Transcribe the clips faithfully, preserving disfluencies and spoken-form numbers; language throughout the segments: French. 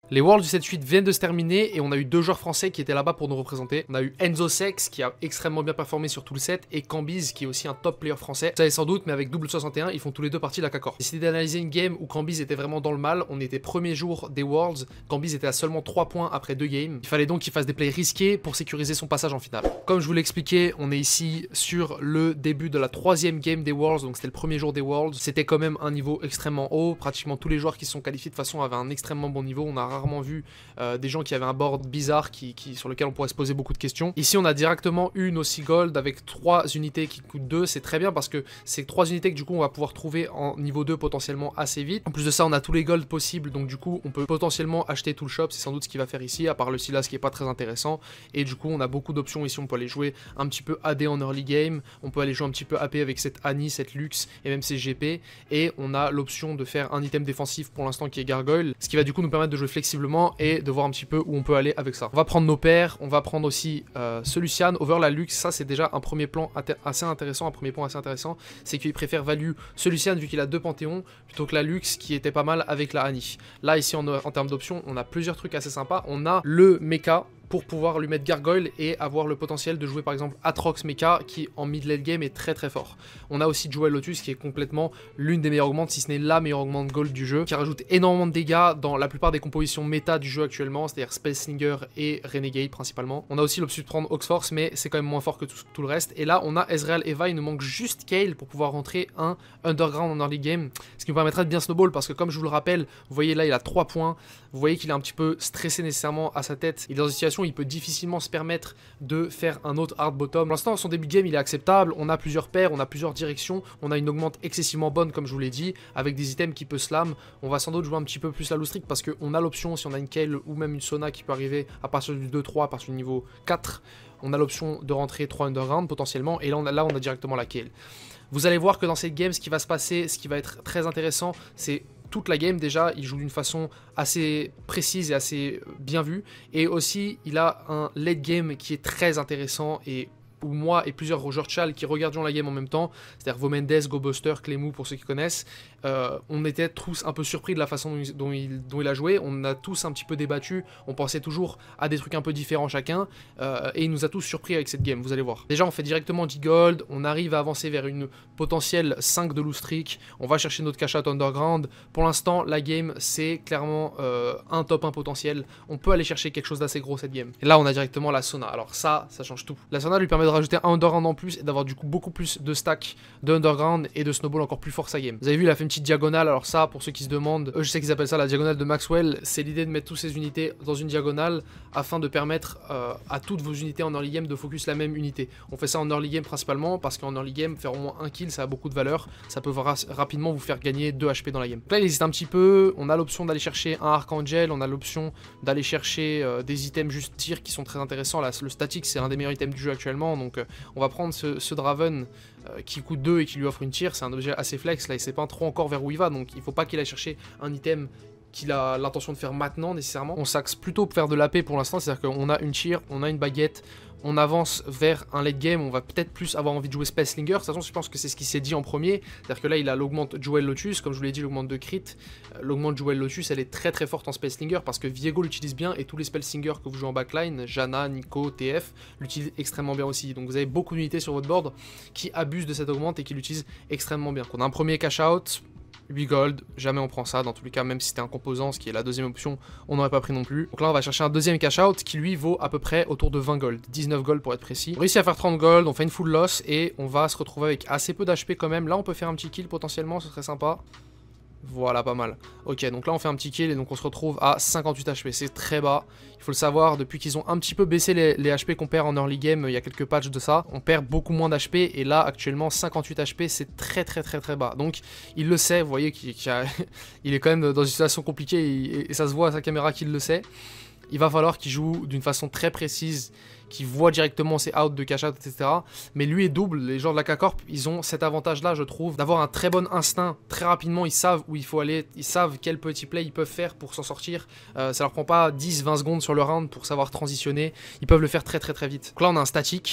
Les Worlds du sept huit viennent de se terminer et on a eu deux joueurs français qui étaient là-bas pour nous représenter. On a eu Enzo Sex qui a extrêmement bien performé sur tout le set et Cambyse qui est aussi un top player français. Vous savez sans doute, mais avec Double soixante et un, ils font tous les deux partie de la K Corp. J'ai décidé d'analyser une game où Cambyse était vraiment dans le mal. On était premier jour des Worlds. Cambyse était à seulement trois points après deux games. Il fallait donc qu'il fasse des plays risqués pour sécuriser son passage en finale. Comme je vous l'ai expliqué, on est ici sur le début de la troisième game des Worlds. Donc c'était le premier jour des Worlds. C'était quand même un niveau extrêmement haut. Pratiquement tous les joueurs qui se sont qualifiés de façon avaient un extrêmement bon niveau. On a rarement vu Euh, des gens qui avaient un board bizarre qui, qui, sur lequel on pourrait se poser beaucoup de questions. Ici on a directement une aussi gold avec trois unités qui coûtent deux, c'est très bien parce que c'est trois unités que du coup on va pouvoir trouver en niveau deux potentiellement assez vite. En plus de ça on a tous les golds possibles, donc du coup on peut potentiellement acheter tout le shop, c'est sans doute ce qu'il va faire ici, à part le Silas qui est pas très intéressant. Et du coup on a beaucoup d'options ici, on peut aller jouer un petit peu A D en early game, on peut aller jouer un petit peu A P avec cette Annie, cette Lux et même ces G P, et on a l'option de faire un item défensif pour l'instant qui est Gargoyle, ce qui va du coup nous permettre de jouer flexiblement et de voir un petit peu où on peut aller avec ça. On va prendre nos paires, on va prendre aussi euh, ce Lucian over la Lux. Ça c'est déjà un premier plan assez intéressant, un premier point assez intéressant, c'est qu'il préfère value ce Lucian vu qu'il a deux panthéons plutôt que la Lux qui était pas mal avec la Annie. Là ici en, en termes d'options on a plusieurs trucs assez sympas. On a le mecha pour pouvoir lui mettre Gargoyle et avoir le potentiel de jouer par exemple Atrox Mecha qui en mid-late game est très très fort. On a aussi Jewel Lotus qui est complètement l'une des meilleures augmentes, si ce n'est la meilleure augmente gold du jeu, qui rajoute énormément de dégâts dans la plupart des compositions méta du jeu actuellement, c'est-à-dire Spellslinger et Renegade principalement. On a aussi l'option de prendre Oxforce mais c'est quand même moins fort que tout, tout le reste. Et là on a Ezreal Eva, il nous manque juste Kayle pour pouvoir rentrer un Underground en early game, ce qui nous permettra de bien snowball parce que comme je vous le rappelle, vous voyez là il a trois points, vous voyez qu'il est un petit peu stressé nécessairement à sa tête, il est dans une situation où il peut difficilement se permettre de faire un autre hard bottom. Pour l'instant, son début de game, il est acceptable. On a plusieurs paires, on a plusieurs directions. On a une augmente excessivement bonne, comme je vous l'ai dit, avec des items qui peut slam. On va sans doute jouer un petit peu plus la Lustric parce qu'on a l'option, si on a une Kayle ou même une Sona qui peut arriver à partir du deux trois, à partir du niveau quatre, on a l'option de rentrer trois underground potentiellement. Et là on, a, là, on a directement la Kayle. Vous allez voir que dans cette game, ce qui va se passer, ce qui va être très intéressant, c'est toute la game déjà, il joue d'une façon assez précise et assez bien vue. Et aussi, il a un late game qui est très intéressant et où moi et plusieurs joueurs Chal qui regardions la game en même temps, c'est-à-dire Vomendes, GoBuster, Clémou pour ceux qui connaissent, euh, on était tous un peu surpris de la façon dont il, dont, il, dont il a joué, on a tous un petit peu débattu, on pensait toujours à des trucs un peu différents chacun, euh, et il nous a tous surpris avec cette game, vous allez voir. Déjà on fait directement dix gold, on arrive à avancer vers une potentielle cinq de Lustric, on va chercher notre cash out underground. Pour l'instant la game c'est clairement euh, un top un potentiel, on peut aller chercher quelque chose d'assez gros cette game. Et là on a directement la Sona, alors ça, ça change tout. La Sona lui permet de rajouter un underground en plus et d'avoir du coup beaucoup plus de stack de underground et de snowball encore plus fort sa game. Vous avez vu, il a fait une petite diagonale, alors ça pour ceux qui se demandent, eux je sais qu'ils appellent ça la diagonale de Maxwell, c'est l'idée de mettre toutes ces unités dans une diagonale afin de permettre euh, à toutes vos unités en early game de focus la même unité. On fait ça en early game principalement parce qu'en early game faire au moins un kill ça a beaucoup de valeur, ça peut rapidement vous faire gagner deux H P dans la game. Donc là il hésite un petit peu, on a l'option d'aller chercher un Archangel, on a l'option d'aller chercher euh, des items juste tir qui sont très intéressants. Là le static c'est un des meilleurs items du jeu actuellement, donc euh, on va prendre ce, ce Draven euh, qui coûte deux et qui lui offre une tire, c'est un objet assez flex, là il sait pas trop encore vers où il va, donc il faut pas qu'il aille chercher un item qu'il a l'intention de faire maintenant nécessairement. On s'axe plutôt pour faire de l'A P pour l'instant, c'est-à-dire qu'on a une tire, on a une baguette, on avance vers un late game, on va peut-être plus avoir envie de jouer Spellslinger. De toute façon, je pense que c'est ce qui s'est dit en premier. C'est-à-dire que là, il a l'augmente Jewel Lotus, comme je vous l'ai dit, l'augmente de crit. Euh, l'augmente Jewel Lotus, elle est très très forte en Spellslinger parce que Viego l'utilise bien et tous les Spellslingers que vous jouez en backline, Janna, Nico, T F, l'utilisent extrêmement bien aussi. Donc vous avez beaucoup d'unités sur votre board qui abusent de cette augmente et qui l'utilisent extrêmement bien. On a un premier cash out. huit gold, jamais on prend ça, dans tous les cas, même si c'était un composant, ce qui est la deuxième option, on n'aurait pas pris non plus. Donc là, on va chercher un deuxième cash out qui lui vaut à peu près autour de vingt gold, dix-neuf gold pour être précis. On réussit à faire trente gold, on fait une full loss et on va se retrouver avec assez peu d'H P quand même. Là, on peut faire un petit kill potentiellement, ce serait sympa. Voilà, pas mal. Ok, donc là on fait un petit kill et donc on se retrouve à cinquante-huit H P, c'est très bas. Il faut le savoir, depuis qu'ils ont un petit peu baissé les, les H P qu'on perd en early game, il y a quelques patchs de ça, on perd beaucoup moins d'H P et là actuellement cinquante-huit H P c'est très très très très bas. Donc il le sait, vous voyez qu'il qu'il a... il est quand même dans une situation compliquée et, et ça se voit à sa caméra qu'il le sait. Il va falloir qu'il joue d'une façon très précise, qu'il voit directement ses outs de cash out, et cetera. Mais lui est double, les joueurs de la K Corp, ils ont cet avantage-là, je trouve, d'avoir un très bon instinct. Très rapidement, ils savent où il faut aller, ils savent quel petit play ils peuvent faire pour s'en sortir. Euh, ça leur prend pas dix vingt secondes sur le round pour savoir transitionner. Ils peuvent le faire très très très vite. Donc là, on a un statique.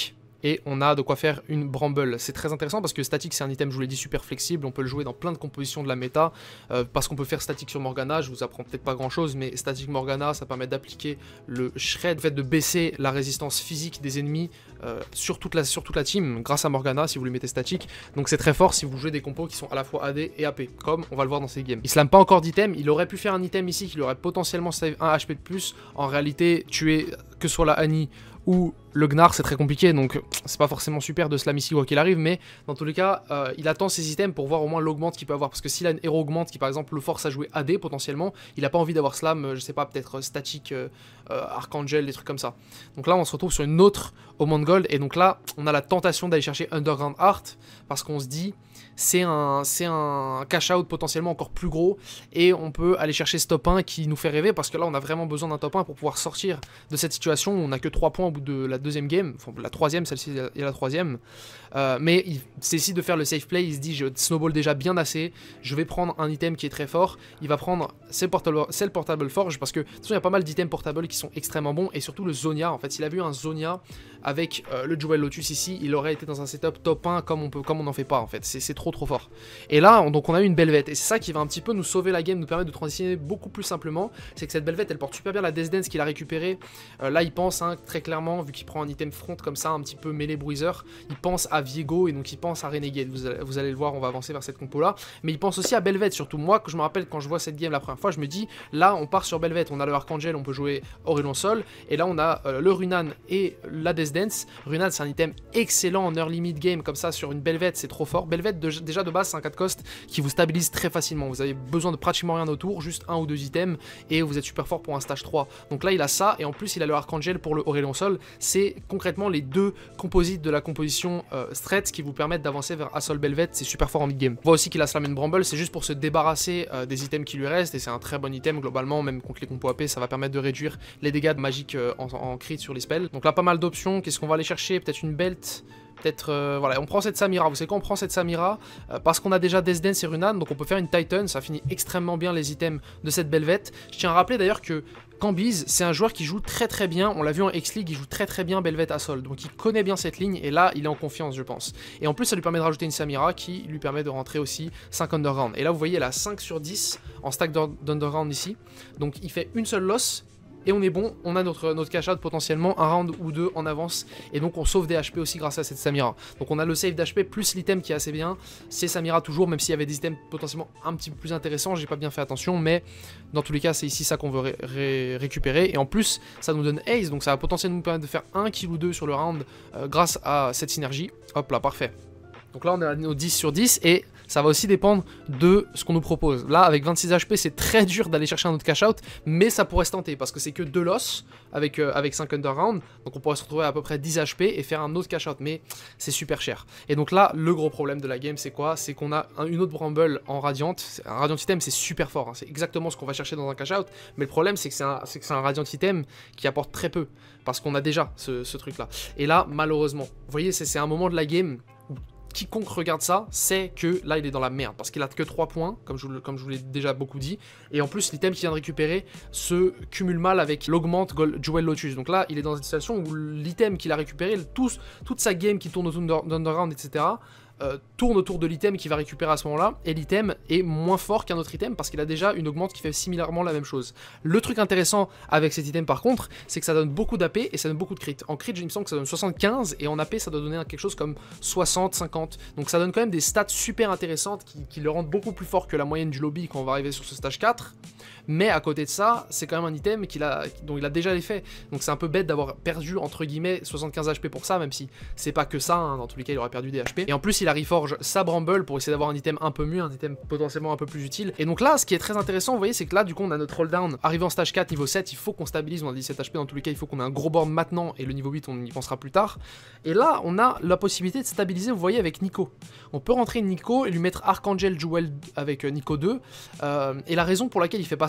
et on a de quoi faire une Bramble. C'est très intéressant parce que statique c'est un item, je vous l'ai dit, super flexible, on peut le jouer dans plein de compositions de la méta, euh, parce qu'on peut faire statique sur Morgana, je vous apprends peut-être pas grand chose, mais statique Morgana ça permet d'appliquer le shred, le fait de baisser la résistance physique des ennemis euh, sur, toute la, sur toute la team, grâce à Morgana si vous lui mettez statique, donc c'est très fort si vous jouez des compos qui sont à la fois A D et A P, comme on va le voir dans ces games. Il slame pas encore d'item, il aurait pu faire un item ici qui lui aurait potentiellement save un H P de plus, en réalité tuer que soit la Annie ou le Gnar c'est très compliqué, donc c'est pas forcément super de slam ici quoi qu'il arrive, mais dans tous les cas euh, il attend ses items pour voir au moins l'augmente qu'il peut avoir, parce que s'il a une héros augmente qui par exemple le force à jouer A D potentiellement, il a pas envie d'avoir slam, euh, je sais pas, peut-être euh, statique, euh, euh, Archangel, des trucs comme ça. Donc là on se retrouve sur une autre Augment Gold, et donc là on a la tentation d'aller chercher Underground Heart, parce qu'on se dit c'est un, un cash out potentiellement encore plus gros, et on peut aller chercher ce top un qui nous fait rêver, parce que là on a vraiment besoin d'un top un pour pouvoir sortir de cette situation où on a que trois points au bout de la deuxième game, enfin la troisième, celle-ci il y a la troisième, euh, mais il décide de faire le safe play, il se dit je snowball déjà bien assez, je vais prendre un item qui est très fort, il va prendre Cell Portable, Cell Portable Forge, parce que de toute façon il y a pas mal d'items portables qui sont extrêmement bons, et surtout le Zonia, en fait s'il avait eu un Zonia avec euh, le Jewel Lotus ici, il aurait été dans un setup top un comme on peut, comme on n'en fait pas en fait, c'est trop trop fort. Et là on, donc on a eu une Belvette, et c'est ça qui va un petit peu nous sauver la game, nous permettre de transitionner beaucoup plus simplement, c'est que cette Belvette elle porte super bien la Death Dance qu'il a récupéré, euh, là il pense hein, très clairement, vu qu'il prend un item front comme ça, un petit peu mêlé bruiser, il pense à Viego, et donc il pense à Renegade, vous allez, vous allez le voir, on va avancer vers cette compo là, mais il pense aussi à Belvette, surtout moi, que je me rappelle quand je vois cette game la première fois, je me dis, là on part sur Belvette, on a le Archangel, on peut jouer Aurélon Sol, et là on a euh, le Runan et la Death Dance. Runan c'est un item excellent en early mid game, comme ça sur une Belvette c'est trop fort. Belvette de, déjà de base c'est un quatre cost qui vous stabilise très facilement, vous avez besoin de pratiquement rien autour, juste un ou deux items, et vous êtes super fort pour un stage trois. Donc là il a ça, et en plus il a le Archangel pour le Aurélon Sol, c'est concrètement les deux composites de la composition euh, Stretch qui vous permettent d'avancer vers Assault Belvette, c'est super fort en mid game. On voit aussi qu'il a Slam and Bramble, c'est juste pour se débarrasser euh, des items qui lui restent, et c'est un très bon item globalement, même contre les compos A P, ça va permettre de réduire les dégâts magiques euh, en, en crit sur les spells. Donc là pas mal d'options, qu'est-ce qu'on va aller chercher? Peut-être une belt, peut-être, euh, voilà, on prend cette Samira, vous savez quoi, on prend cette Samira, euh, parce qu'on a déjà Death Dance et Runan, donc on peut faire une Titan, ça finit extrêmement bien les items de cette Belvette. Je tiens à rappeler d'ailleurs que Cambiz, c'est un joueur qui joue très très bien, on l'a vu en X-League, il joue très très bien Belvette Assault, donc il connaît bien cette ligne, et là il est en confiance je pense. Et en plus ça lui permet de rajouter une Samira qui lui permet de rentrer aussi cinq Underground. Et là vous voyez elle a cinq sur dix en stack d'Underground ici, donc il fait une seule loss, et on est bon, on a notre, notre cash out potentiellement un round ou deux en avance, et donc on sauve des H P aussi grâce à cette Samira. Donc on a le save d'H P plus l'item qui est assez bien, c'est Samira toujours, même s'il y avait des items potentiellement un petit peu plus intéressants, j'ai pas bien fait attention, mais dans tous les cas c'est ici ça qu'on veut ré ré récupérer, et en plus ça nous donne Ace, donc ça va potentiellement nous permettre de faire un kill ou deux sur le round euh, grâce à cette synergie. Hop là, parfait. Donc là on est à nos dix sur dix, et ça va aussi dépendre de ce qu'on nous propose. Là avec vingt-six H P c'est très dur d'aller chercher un autre cash out, mais ça pourrait se tenter parce que c'est que deux loss avec, euh, avec cinq underround, donc on pourrait se retrouver à peu près dix H P et faire un autre cash out, mais c'est super cher. Et donc là le gros problème de la game c'est quoi? C'est qu'on a un, une autre Bramble en Radiant, un Radiant item c'est super fort, hein. C'est exactement ce qu'on va chercher dans un cash out, mais le problème c'est que c'est un, un Radiant item qui apporte très peu, parce qu'on a déjà ce, ce truc là. Et là malheureusement, vous voyez c'est un moment de la game où quiconque regarde ça sait que là il est dans la merde, parce qu'il a que trois points, comme je, comme je vous l'ai déjà beaucoup dit, et en plus l'item qu'il vient de récupérer se cumule mal avec l'augmente Jewel Lotus. Donc là il est dans une situation où l'item qu'il a récupéré, tout, toute sa game qui tourne autour d'Underground, et cetera, Euh, tourne autour de l'item qu'il va récupérer à ce moment-là, et l'item est moins fort qu'un autre item parce qu'il a déjà une augmente qui fait similairement la même chose. Le truc intéressant avec cet item par contre, c'est que ça donne beaucoup d'A P et ça donne beaucoup de crit. En crit, il me semble que ça donne soixante-quinze, et en A P ça doit donner quelque chose comme soixante, cinquante. Donc ça donne quand même des stats super intéressantes qui, qui le rendent beaucoup plus fort que la moyenne du lobby quand on va arriver sur ce stage quatre. Mais à côté de ça, c'est quand même un item qu'il a, dont il a déjà l'effet. Donc c'est un peu bête d'avoir perdu entre guillemets soixante-quinze H P pour ça, même si c'est pas que ça, hein, dans tous les cas il aurait perdu des H P. Et en plus il a reforge sa Bramble pour essayer d'avoir un item un peu mieux, un item potentiellement un peu plus utile. Et donc là ce qui est très intéressant, vous voyez, c'est que là du coup on a notre rolldown. Arrivé en stage quatre, niveau sept, il faut qu'on stabilise, on a dix-sept H P dans tous les cas, il faut qu'on ait un gros board maintenant, et le niveau huit on y pensera plus tard. Et là on a la possibilité de stabiliser, vous voyez, avec Nico. On peut rentrer Nico et lui mettre Archangel Jewel avec Nico deux. Euh, et la raison pour laquelle il fait pas ça,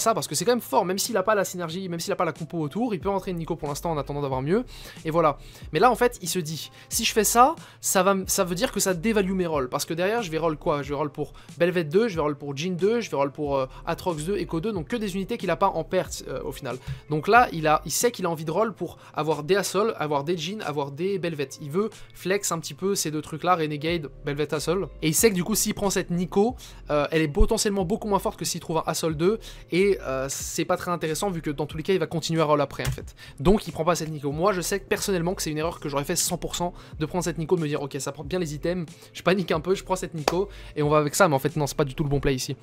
ça parce que c'est quand même fort, même s'il a pas la synergie, même s'il a pas la compo autour, il peut rentrer Nico pour l'instant en attendant d'avoir mieux, et voilà. Mais là en fait il se dit, si je fais ça, ça, va, ça veut dire que ça dévalue mes rolls, parce que derrière je vais roll quoi? Je vais roll pour Belvet deux, je vais roll pour Jhin deux, je vais roll pour euh, Atrox deux, Echo deux, donc que des unités qu'il a pas en perte euh, au final. Donc là il, a, il sait qu'il a envie de roll pour avoir des Assault, avoir des Jhin, avoir des Belvet. Il veut flex un petit peu ces deux trucs là, Renegade, Belvet, Assault, et il sait que du coup s'il prend cette Nico, euh, elle est potentiellement beaucoup moins forte que s'il trouve un Assault deux, et euh, c'est pas très intéressant vu que dans tous les cas il va continuer à roll après en fait. Donc il prend pas cette Nico. Moi je sais que personnellement que c'est une erreur que j'aurais fait cent pour cent de prendre cette Nico, de me dire ok ça prend bien les items, je panique un peu, je prends cette Nico et on va avec ça, mais en fait non c'est pas du tout le bon play ici.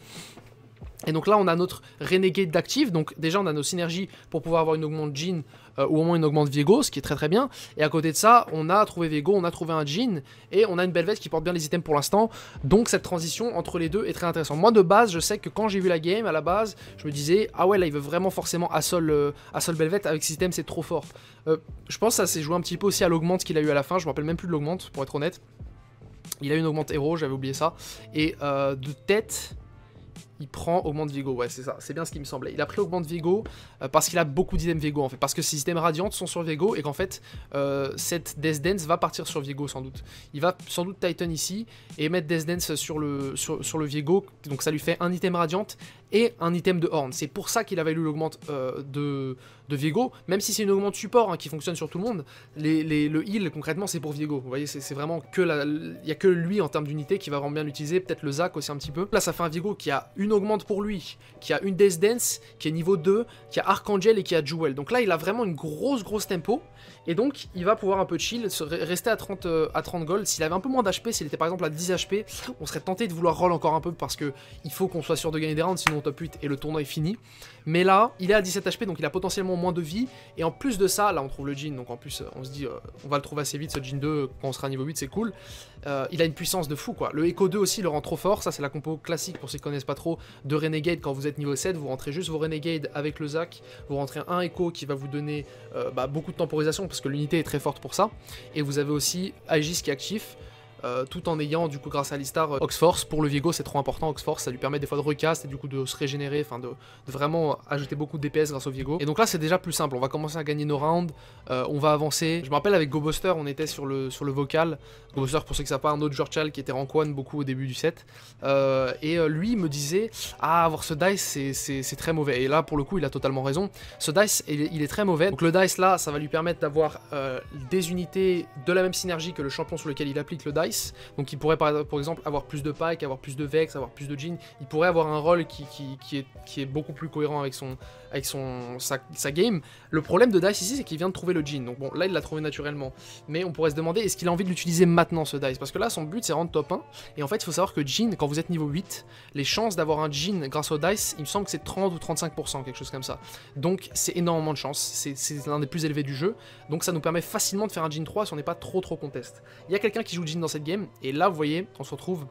Et donc là on a notre Renegade d'actif, donc déjà on a nos synergies pour pouvoir avoir une augmente Jhin euh, ou au moins une augmente Viego, ce qui est très très bien. Et à côté de ça on a trouvé Viego, on a trouvé un Jhin et on a une Belvet qui porte bien les items pour l'instant. Donc cette transition entre les deux est très intéressante. Moi de base je sais que quand j'ai vu la game à la base je me disais ah ouais là il veut vraiment forcément Assault, euh, Assault Belvet avec ces items, c'est trop fort. Euh, je pense que ça s'est joué un petit peu aussi à l'augmente qu'il a eu à la fin, je me rappelle même plus de l'augmente pour être honnête. Il a eu une augmente héros, j'avais oublié ça. Et euh, de tête... il prend augmente Viego, ouais c'est ça, c'est bien ce qui me semblait. Il a pris augmente Viego euh, parce qu'il a beaucoup d'items Viego en fait, parce que ses items radiantes sont sur Viego et qu'en fait euh, cette Death Dance va partir sur Viego sans doute. Il va sans doute Titan ici et mettre Death Dance sur le, sur, sur le Viego, donc ça lui fait un item radiante et un item de Horn. C'est pour ça qu'il avait eu l'augmente euh, de, de Viego, même si c'est une augmente support hein, qui fonctionne sur tout le monde, les, les, le heal concrètement c'est pour Viego, vous voyez c'est vraiment que la, il n'y a que lui en termes d'unité qui va vraiment bien l'utiliser, peut-être le Zac aussi un petit peu. Là ça fait un Viego qui a une augmente pour lui, qui a une Death Dance, qui est niveau deux, qui a Archangel et qui a Jewel. Donc là il a vraiment une grosse grosse tempo, et donc il va pouvoir un peu chill, se rester à trente, euh, à trente gold. S'il avait un peu moins d'H P, s'il était par exemple à dix H P, on serait tenté de vouloir roll encore un peu parce que il faut qu'on soit sûr de gagner des rounds, sinon on top huit et le tournoi est fini. Mais là, il est à dix-sept H P, donc il a potentiellement moins de vie, et en plus de ça, là on trouve le Jhin, donc en plus on se dit, euh, on va le trouver assez vite ce Jhin deux, quand on sera niveau huit, c'est cool. Euh, il a une puissance de fou quoi. Le Echo deux aussi le rend trop fort, ça c'est la compo classique pour ceux qui connaissent pas trop de Renegade. Quand vous êtes niveau sept, vous rentrez juste vos Renegade avec le Zac, vous rentrez un Echo qui va vous donner euh, bah, beaucoup de temporisation parce que l'unité est très forte pour ça, et vous avez aussi Aegis qui est actif. Euh, tout en ayant du coup grâce à Alistar euh, Oxforce. Pour le Viego c'est trop important, Oxforce ça lui permet des fois de recast et du coup de se régénérer, enfin de, de vraiment ajouter beaucoup de D P S grâce au Viego. Et donc là c'est déjà plus simple, on va commencer à gagner nos rounds, euh, on va avancer. Je me rappelle avec GoBuster on était sur le, sur le vocal, GoBuster pour ceux qui savent pas, un autre Jorchal qui était rank un beaucoup au début du set, euh, et euh, lui me disait ah avoir ce dice c'est très mauvais, et là pour le coup il a totalement raison, ce dice il est, il est très mauvais. Donc le dice là ça va lui permettre d'avoir euh, des unités de la même synergie que le champion sur lequel il applique le dice. Donc il pourrait par, par exemple avoir plus de Pike, avoir plus de Vex, avoir plus de Jhin, il pourrait avoir un rôle qui, qui, qui, est, qui est beaucoup plus cohérent avec, son, avec son, sa, sa game. Le problème de Dice ici c'est qu'il vient de trouver le Jhin, donc bon là il l'a trouvé naturellement, mais on pourrait se demander est-ce qu'il a envie de l'utiliser maintenant ce Dice, parce que là son but c'est rendre top un, et en fait il faut savoir que Jhin, quand vous êtes niveau huit, les chances d'avoir un Jhin grâce au Dice, il me semble que c'est trente ou trente-cinq pour cent, quelque chose comme ça, donc c'est énormément de chance, c'est l'un des plus élevés du jeu, donc ça nous permet facilement de faire un Jhin trois si on n'est pas trop trop contest. Il y a quelqu'un qui joue Jhin dans cette game, et là vous voyez, on se retrouve,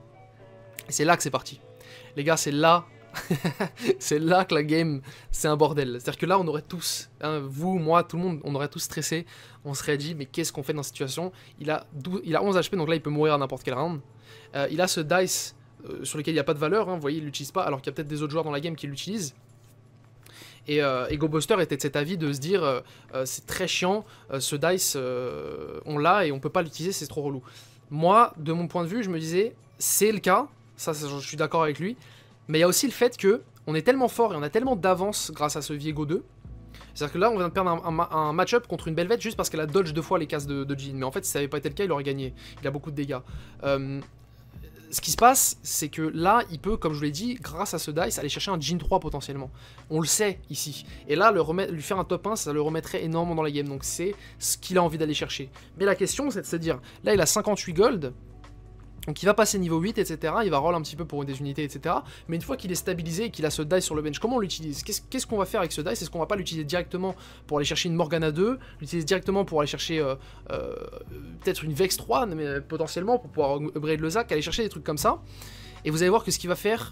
et c'est là que c'est parti. Les gars, c'est là, c'est là que la game, c'est un bordel. C'est-à-dire que là, on aurait tous, hein, vous, moi, tout le monde, on aurait tous stressé, on serait dit, mais qu'est-ce qu'on fait dans cette situation? Il a, douze, il a onze H P, donc là, il peut mourir à n'importe quel round. Euh, il a ce dice euh, sur lequel il n'y a pas de valeur, hein, vous voyez, il l'utilise pas, alors qu'il y a peut-être des autres joueurs dans la game qui l'utilisent. Et, euh, et GoBuster était de cet avis de se dire euh, euh, c'est très chiant, euh, ce dice, euh, on l'a et on peut pas l'utiliser, c'est trop relou. Moi, de mon point de vue, je me disais, c'est le cas, ça, ça je suis d'accord avec lui, mais il y a aussi le fait que on est tellement fort et on a tellement d'avance grâce à ce Viego deux, c'est-à-dire que là, on vient de perdre un, un, un match-up contre une Belvet juste parce qu'elle a dodge deux fois les cases de, de Jhin, mais en fait, si ça n'avait pas été le cas, il aurait gagné, il a beaucoup de dégâts. Euh, ce qui se passe, c'est que là, il peut, comme je vous l'ai dit, grâce à ce dice, aller chercher un Jhin trois potentiellement. On le sait ici. Et là, le remettre, lui faire un top un, ça le remettrait énormément dans la game. Donc c'est ce qu'il a envie d'aller chercher. Mais la question, c'est de se dire, là, il a cinquante-huit gold. Donc il va passer niveau huit, et cetera. Il va roll un petit peu pour des unités, et cetera. Mais une fois qu'il est stabilisé et qu'il a ce dice sur le bench, comment on l'utilise? Qu'est-ce qu'est-ce qu'on va faire avec ce dice? Est-ce qu'on va pas l'utiliser directement pour aller chercher une Morgana deux, l'utiliser directement pour aller chercher euh, euh, peut-être une Vex trois, mais potentiellement pour pouvoir upgrade le Zac, aller chercher des trucs comme ça. Et vous allez voir que ce qu'il va faire,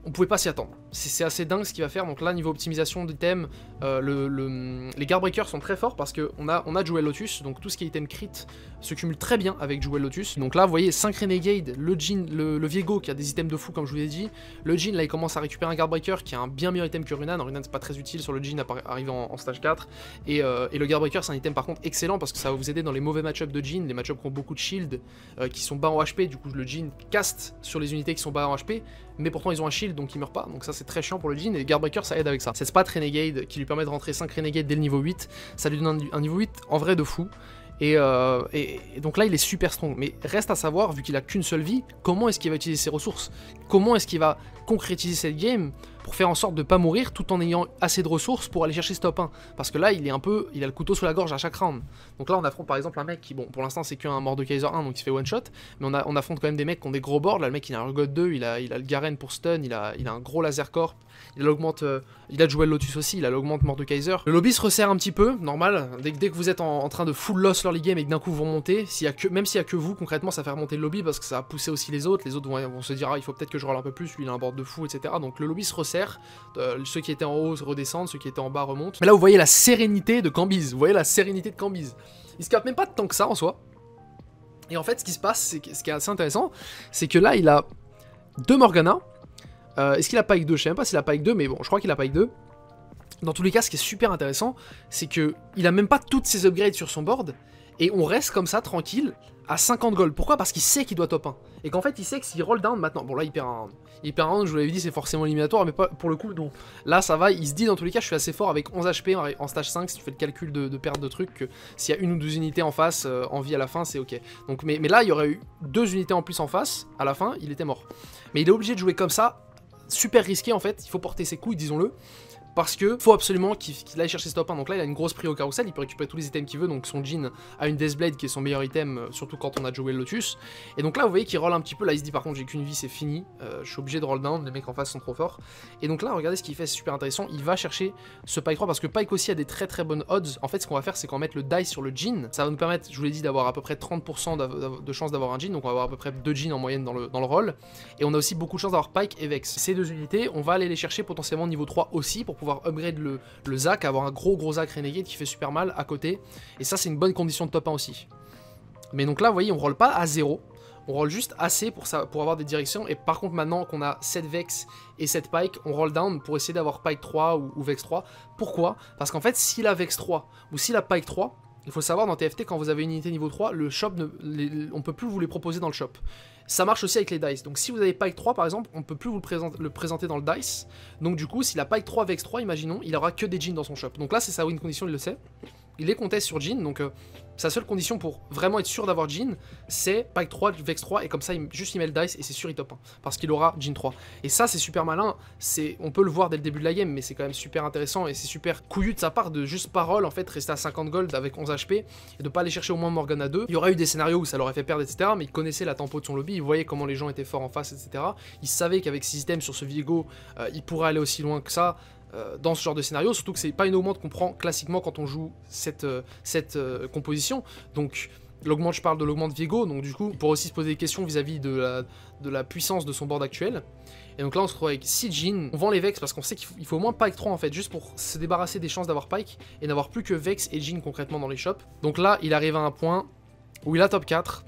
on pouvait pas s'y attendre. C'est assez dingue ce qu'il va faire. Donc là, niveau optimisation d'items, euh, le, le, les Guard Breakers sont très forts parce qu'on a, on a Jewel Lotus, donc tout ce qui est item crit se cumule très bien avec Jewel Lotus. Donc là, vous voyez, cinq Renegade, le Jhin, le, le Viego qui a des items de fou, comme je vous l'ai dit. Le Jhin, là, il commence à récupérer un Guard Breaker qui a un bien meilleur item que Runan. Runan, c'est pas très utile sur le Jhin, arrivé en, en stage quatre. Et, euh, et le Guard Breaker, c'est un item par contre excellent parce que ça va vous aider dans les mauvais match-ups de Jhin, les match-ups qui ont beaucoup de shield, euh, qui sont bas en H P. Du coup, le Jhin caste sur les unités qui sont bas en H P, mais pourtant ils ont un shield donc ils meurent pas. Donc ça, c'est très chiant pour le Jhin. Et les Guard Breakers, ça aide avec ça. Cette Spat Renegade qui lui permet de rentrer cinq Renegade dès le niveau huit, ça lui donne un, un niveau huit en vrai de fou. Et, euh, et, et donc là il est super strong, mais reste à savoir, vu qu'il a qu'une seule vie, comment est-ce qu'il va utiliser ses ressources, comment est-ce qu'il va concrétiser cette game pour faire en sorte de pas mourir tout en ayant assez de ressources pour aller chercher ce top un, parce que là il est un peu, il a le couteau sous la gorge à chaque round. Donc là on affronte par exemple un mec qui, bon pour l'instant c'est qu'un Mordekaiser un donc il se fait one shot, mais on, a, on affronte quand même des mecs qui ont des gros boards. Là le mec il a un God deux, il a, il a le Garen pour stun, il a, il a un gros laser corp, il l'augmente, euh, il a Jewel Lotus aussi, il a l'augmente Mordekaiser. Le lobby se resserre un petit peu, normal, dès, dès que vous êtes en, en train de full loss l'early game et que d'un coup vous remontez, s'il y a que, même s'il y a que vous, concrètement ça fait remonter le lobby parce que ça va pousser aussi les autres, les autres vont, vont se dire ah il faut peut-être que je roll un peu plus, lui il a un board de fou, et cetera. Donc le lobby se resserre, euh, ceux qui étaient en haut redescendent, ceux qui étaient en bas remontent. Mais là vous voyez la sérénité de Cambyse, vous voyez la sérénité de Cambyse. Il se capte même pas de tant que ça en soi. Et en fait ce qui se passe, c'est ce qui est assez intéressant, c'est que là il a deux Morgana. Euh, Est-ce qu'il a Pike deux? Je sais même pas s'il a Pike deux, mais bon je crois qu'il a Pike deux. Dans tous les cas, ce qui est super intéressant, c'est que il a même pas toutes ses upgrades sur son board, et on reste comme ça, tranquille, à cinquante gold. Pourquoi? Parce qu'il sait qu'il doit top un. Et qu'en fait, il sait que s'il roll down maintenant... Bon, là, il perd un round. Il perd un round, je vous l'avais dit, c'est forcément éliminatoire, mais pas pour le coup, non. Là, ça va, il se dit, dans tous les cas, je suis assez fort avec onze H P en stage cinq, si tu fais le calcul de, de perte de trucs, que s'il y a une ou deux unités en face, euh, en vie à la fin, c'est ok. Donc, mais, mais là, il y aurait eu deux unités en plus en face, à la fin, il était mort. Mais il est obligé de jouer comme ça, super risqué, en fait, il faut porter ses couilles, disons-le. Parce que faut absolument qu'il qu'il aille chercher ce top un. Donc là il a une grosse prio au carrousel, il peut récupérer tous les items qu'il veut. Donc son Jhin a une Deathblade qui est son meilleur item, euh, surtout quand on a Jewel Lotus. Et donc là vous voyez qu'il roll un petit peu, là il se dit par contre j'ai qu'une vie, c'est fini, euh, je suis obligé de roll down, les mecs en face sont trop forts. Et donc là regardez ce qu'il fait, c'est super intéressant, il va chercher ce Pike trois parce que Pike aussi a des très très bonnes odds. En fait ce qu'on va faire c'est qu'on va mettre le dice sur le Jhin, ça va nous permettre, je vous l'ai dit, d'avoir à peu près trente pour cent de chance d'avoir un Jhin. Donc on va avoir à peu près deux Jhin en moyenne dans le, dans le roll. Et on a aussi beaucoup de chance d'avoir Pike et Vex. Ces deux unités, on va aller les chercher potentiellement niveau trois aussi pour pouvoir upgrade le le Zac, avoir un gros gros Zac Renegade qui fait super mal à côté, et ça c'est une bonne condition de top un aussi. Mais donc là vous voyez on roll pas à zéro, on roll juste assez pour, ça, pour avoir des directions, et par contre maintenant qu'on a sept Vex et sept Pike, on roll down pour essayer d'avoir Pike trois ou, ou Vex trois. Pourquoi? Parce qu'en fait s'il a Vex trois ou s'il a Pike trois, il faut savoir dans T F T quand vous avez une unité niveau trois, le shop ne, les, on peut plus vous les proposer dans le shop. Ça marche aussi avec les dice. Donc si vous avez Pike trois par exemple, on peut plus vous le, présent, le présenter dans le dice. Donc du coup, s'il a Pike trois, Vex trois, imaginons, il aura que des Jhin dans son shop. Donc là, c'est sa win condition, il le sait. Il est contest sur Jhin, donc euh, sa seule condition pour vraiment être sûr d'avoir Jhin, c'est Pike trois, Vex trois, et comme ça, il, juste il met le dice, et c'est sûr il top un, parce qu'il aura Jhin trois. Et ça, c'est super malin, on peut le voir dès le début de la game, mais c'est quand même super intéressant, et c'est super couillu de sa part de juste parole, en fait, rester à cinquante gold avec onze H P, et de pas aller chercher au moins Morgana deux. Il y aurait eu des scénarios où ça l'aurait fait perdre, et cetera, mais il connaissait la tempo de son lobby, il voyait comment les gens étaient forts en face, et cetera. Il savait qu'avec six items sur ce Viego, euh, il pourrait aller aussi loin que ça, dans ce genre de scénario, surtout que c'est pas une augmente qu'on prend classiquement quand on joue cette, euh, cette euh, composition. Donc l'augmente, je parle de l'augmente Viego, donc du coup il pourrait aussi se poser des questions vis-à-vis -vis de, la, de la puissance de son board actuel. Et donc là on se retrouve avec six Jhin, on vend les Vex parce qu'on sait qu'il faut, faut au moins Pike trois en fait, juste pour se débarrasser des chances d'avoir Pike et n'avoir plus que Vex et Jhin concrètement dans les shops. Donc là il arrive à un point où il a top quatre.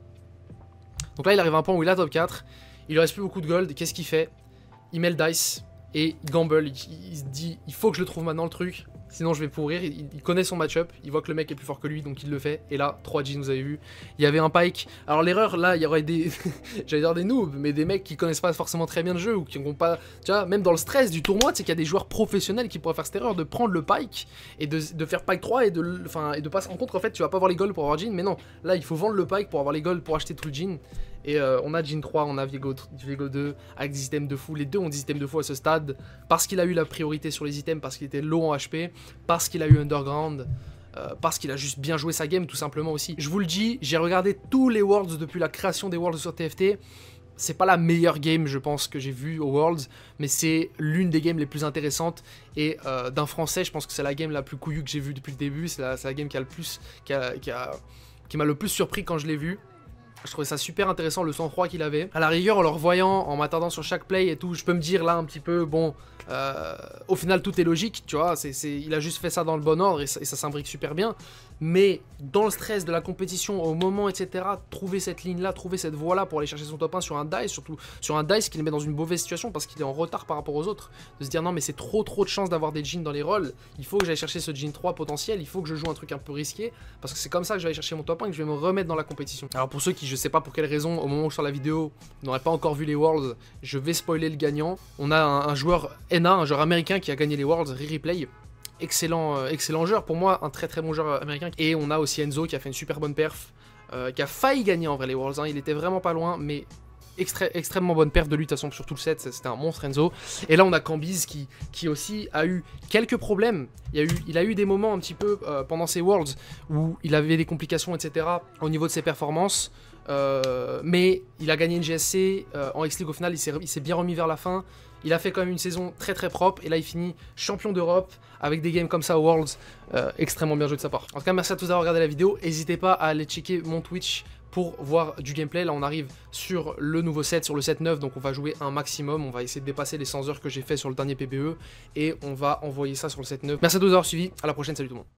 Donc là il arrive à un point où il a top quatre, il lui reste plus beaucoup de gold, qu'est-ce qu'il fait? Il met le dice. Et il gamble, il, il se dit, il faut que je le trouve maintenant le truc, sinon je vais pourrir. Il, il connaît son match-up, il voit que le mec est plus fort que lui, donc il le fait. Et là, trois Jhin, vous avez vu, il y avait un Pike. Alors l'erreur, là, il y aurait des, j'allais dire des noobs, mais des mecs qui connaissent pas forcément très bien le jeu, ou qui n'ont pas, tu vois, même dans le stress du tournoi, c'est qu'il y a des joueurs professionnels qui pourraient faire cette erreur de prendre le Pike, et de, de faire Pike trois, et de, enfin, et de pas se rendre compte qu'en fait, tu vas pas avoir les golds pour avoir Jhin, mais non, là, il faut vendre le Pike pour avoir les golds pour acheter tout le Jhin. Et euh, on a Jhin trois, on a Viego, Viego deux, avec des items de fou. Les deux ont des items de fou à ce stade, parce qu'il a eu la priorité sur les items, parce qu'il était low en H P, parce qu'il a eu Underground, euh, parce qu'il a juste bien joué sa game, tout simplement aussi. Je vous le dis, j'ai regardé tous les Worlds depuis la création des Worlds sur T F T. C'est pas la meilleure game, je pense, que j'ai vue aux Worlds, mais c'est l'une des games les plus intéressantes. Et euh, d'un français, je pense que c'est la game la plus couillue que j'ai vue depuis le début. C'est la, la game qui a le plus, qui a, qui a, qui m'a le plus surpris quand je l'ai vue. Je trouvais ça super intéressant, le sang-froid qu'il avait. À la rigueur, en le revoyant, en m'attardant sur chaque play et tout, je peux me dire là un petit peu, bon, euh, au final tout est logique, tu vois, c'est, c'est, il a juste fait ça dans le bon ordre et ça, et ça s'imbrique super bien. Mais dans le stress de la compétition, au moment, et cetera, trouver cette ligne-là, trouver cette voie-là pour aller chercher son top un sur un dice, surtout sur un dice qui le met dans une mauvaise situation parce qu'il est en retard par rapport aux autres. De se dire non mais c'est trop trop de chance d'avoir des jeans dans les rolls, il faut que j'aille chercher ce jean trois potentiel, il faut que je joue un truc un peu risqué, parce que c'est comme ça que je vais aller chercher mon top un et que je vais me remettre dans la compétition. Alors pour ceux qui, je sais pas pour quelle raison, au moment où je sors la vidéo, n'auraient pas encore vu les Worlds, je vais spoiler le gagnant. On a un, un joueur N A, un joueur américain qui a gagné les Worlds, Re-Replay. Excellent, euh, excellent joueur, pour moi un très très bon joueur américain. Et on a aussi Enzo qui a fait une super bonne perf, euh, qui a failli gagner en vrai les Worlds, hein. Il était vraiment pas loin, mais extré extrêmement bonne perf de lui de toute façon sur tout le set, c'était un monstre Enzo. Et là on a Cambyz qui, qui aussi a eu quelques problèmes, il, y a eu, il a eu des moments un petit peu euh, pendant ses Worlds où il avait des complications et cetera au niveau de ses performances. Euh, mais il a gagné une G S C euh, en X-League au final, il s'est bien remis vers la fin. Il a fait quand même une saison très très propre et là il finit champion d'Europe avec des games comme ça aux Worlds, euh, extrêmement bien joué de sa part. En tout cas merci à tous d'avoir regardé la vidéo, n'hésitez pas à aller checker mon Twitch pour voir du gameplay. Là on arrive sur le nouveau set, sur le set neuf, donc on va jouer un maximum, on va essayer de dépasser les cent heures que j'ai fait sur le dernier P B E et on va envoyer ça sur le set neuf. Merci à tous d'avoir suivi, à la prochaine, salut tout le monde.